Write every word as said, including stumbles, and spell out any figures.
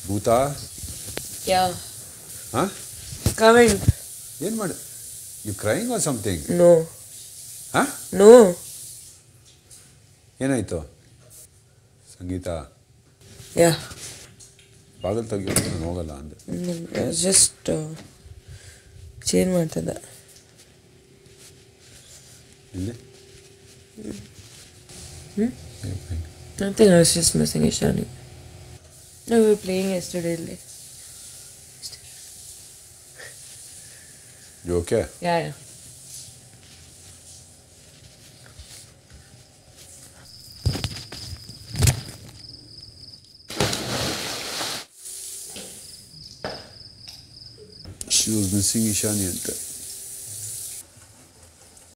ಭೂತಾ? Yeah. Huh? Coming. ಏನು ಮಾಡಿ? You crying or something? No. Huh? No. ಏನಾಯ್ತು? ಸಂಗೀತ. Yeah. ಬಾಗಲ್ ತೆಗಿಯೋದು ನಾನು ಹೋಗಲ್ಲ ಅಂದೆ. ಜಸ್ಟ್ ಚೇಂಜ್ ಮಾಡ್ತಿದ್ದೆ. ಇಲ್ಲಿ? Hmm? Nothing, I was just missing Ishani. No, we were playing yesterday. You okay? Yeah, yeah. She was missing Ishani ante.